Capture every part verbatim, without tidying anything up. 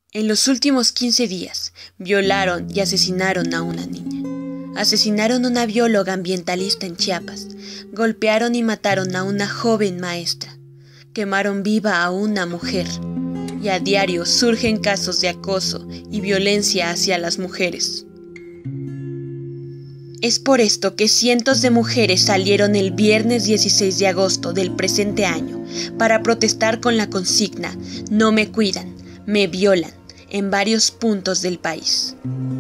En los últimos quince días, violaron y asesinaron a una niña. Asesinaron a una bióloga ambientalista en Chiapas. Golpearon y mataron a una joven maestra. Quemaron viva a una mujer. Y a diario surgen casos de acoso y violencia hacia las mujeres. Es por esto que cientos de mujeres salieron el viernes dieciséis de agosto del presente año para protestar con la consigna "No me cuidan, me violan", en varios puntos del país.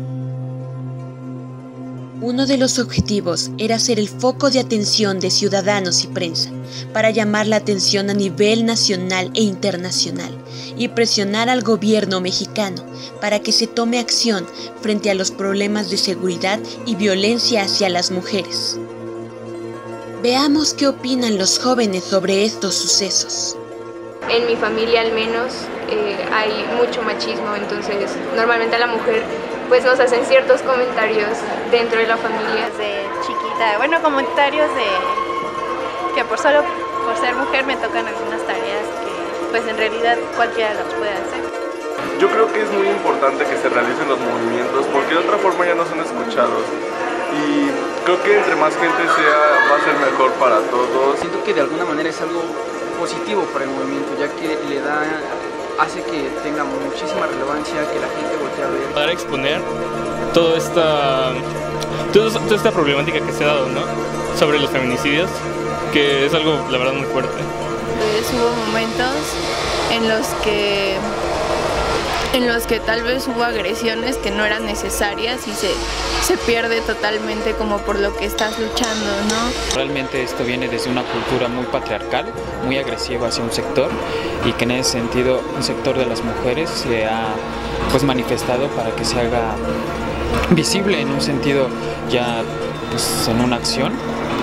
Uno de los objetivos era ser el foco de atención de ciudadanos y prensa, para llamar la atención a nivel nacional e internacional y presionar al gobierno mexicano para que se tome acción frente a los problemas de seguridad y violencia hacia las mujeres. Veamos qué opinan los jóvenes sobre estos sucesos. En mi familia al menos eh, hay mucho machismo, entonces normalmente a la mujer pues nos hacen ciertos comentarios dentro de la familia. Desde chiquita, bueno, comentarios de que por solo por ser mujer me tocan algunas tareas que pues en realidad cualquiera las puede hacer. Yo creo que es muy importante que se realicen los movimientos porque de otra forma ya no son escuchados. Y creo que entre más gente sea, va a ser mejor para todos. Siento que de alguna manera es algo positivo para el movimiento, ya que le da, hace que tenga muchísima relevancia, que la gente voltee a ver. Para exponer toda esta, toda, toda esta problemática que se ha dado, ¿no?, sobre los feminicidios, que es algo, la verdad, muy fuerte. Pues hubo momentos en los que en los que tal vez hubo agresiones que no eran necesarias y se, se pierde totalmente como por lo que estás luchando, ¿no? Realmente esto viene desde una cultura muy patriarcal, muy agresiva hacia un sector, y que en ese sentido un sector de las mujeres se ha pues manifestado para que se haga visible en un sentido ya pues en una acción.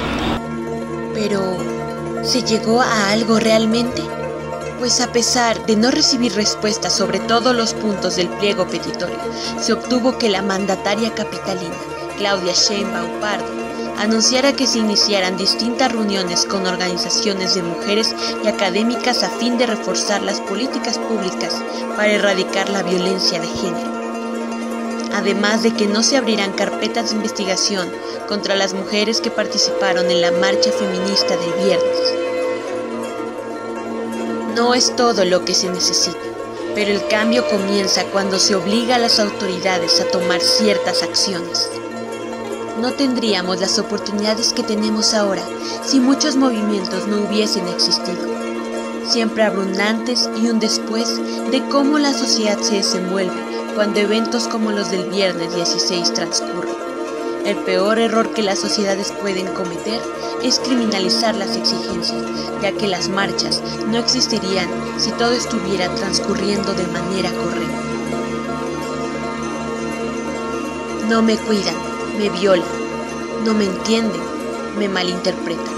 Pero, ¿se llegó a algo realmente? Pues a pesar de no recibir respuestas sobre todos los puntos del pliego petitorio, se obtuvo que la mandataria capitalina, Claudia Sheinbaum Pardo, anunciara que se iniciaran distintas reuniones con organizaciones de mujeres y académicas a fin de reforzar las políticas públicas para erradicar la violencia de género. Además de que no se abrirán carpetas de investigación contra las mujeres que participaron en la marcha feminista del viernes. No es todo lo que se necesita, pero el cambio comienza cuando se obliga a las autoridades a tomar ciertas acciones. No tendríamos las oportunidades que tenemos ahora si muchos movimientos no hubiesen existido. Siempre habrá un antes y un después de cómo la sociedad se desenvuelve cuando eventos como los del viernes dieciséis transcurren. El peor error que las sociedades pueden cometer es criminalizar las exigencias, ya que las marchas no existirían si todo estuviera transcurriendo de manera correcta. No me cuidan, me violan, no me entienden, me malinterpretan.